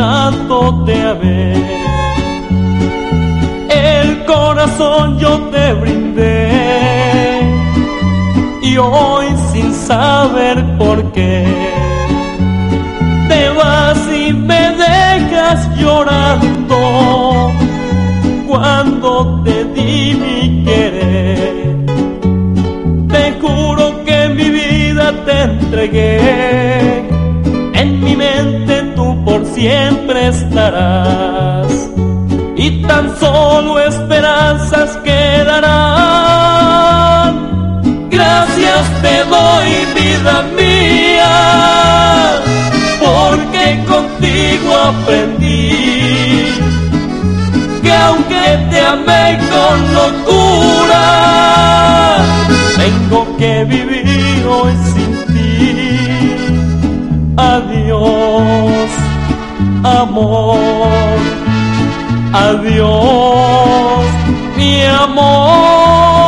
tanto te amé. El corazón yo te brindé y hoy sin saber por qué te vas y me dejas llorando cuando te di mi querer. Te juro que mi vida te entregué, en mi mente tú por siempre estarás y tan solo esperanzas quedarán. Gracias te doy, vida mía, porque contigo aprendí que aunque te amé con locura, tengo que vivir hoy sin ti. Adiós, amor, adiós, mi amor.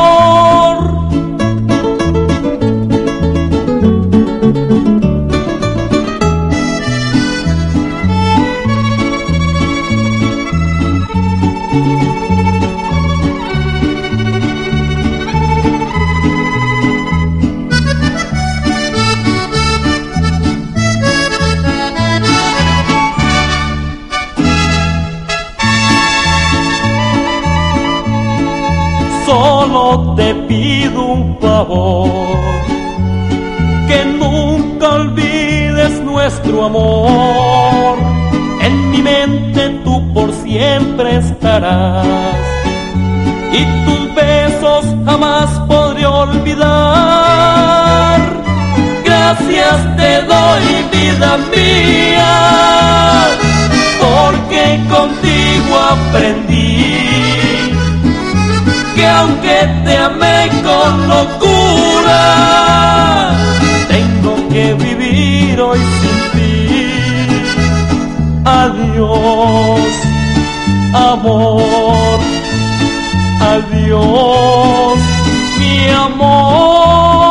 Solo te pido un favor, que nunca olvides nuestro amor. En mi mente tú por siempre estarás y tus besos jamás podré olvidar. Gracias te doy, vida mía, porque contigo aprendí que aunque te amé con locura, tengo que vivir hoy sin ti. Adiós, amor, adiós, mi amor.